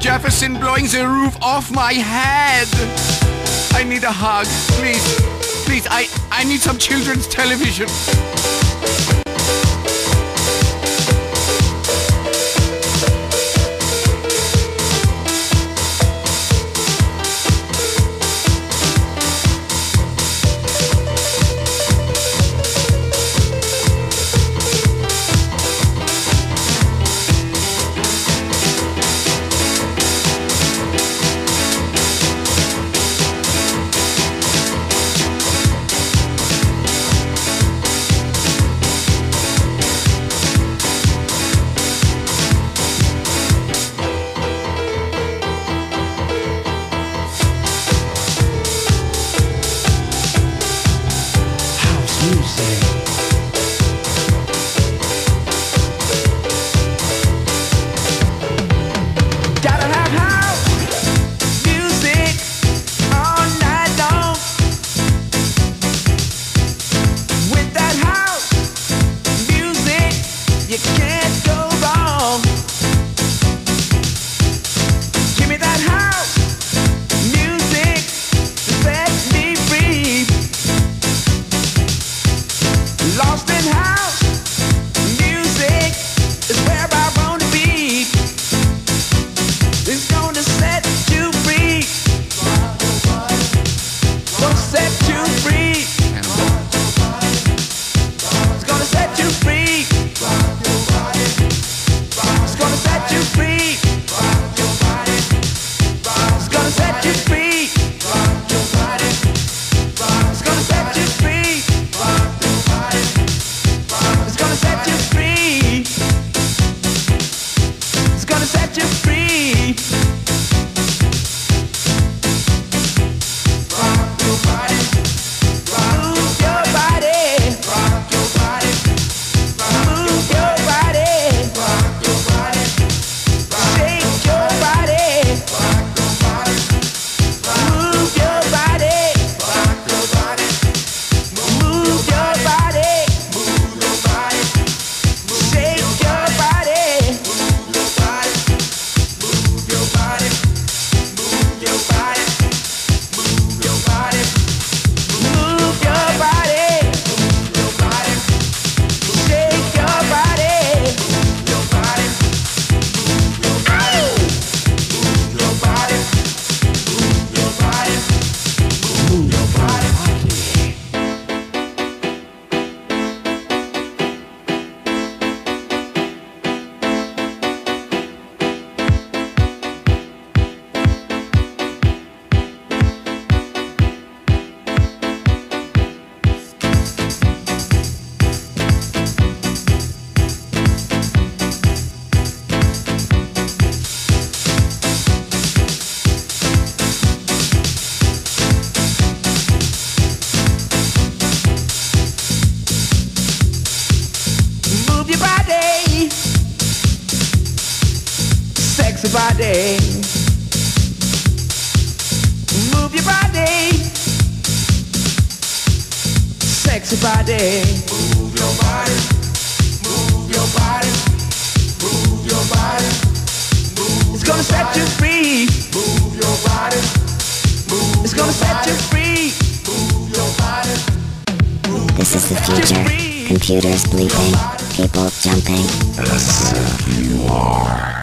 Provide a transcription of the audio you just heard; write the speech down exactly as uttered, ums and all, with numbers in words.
Jefferson blowing the roof off my head. I need a hug, please. Please, I, I need some children's television. Body, move your body, sexy body, move your body, move your body, move your body, move. It's gonna set you free. Move your body, move. It's gonna set you free. Move your body. This is the future. Computers bleeping, people jumping. S F U R.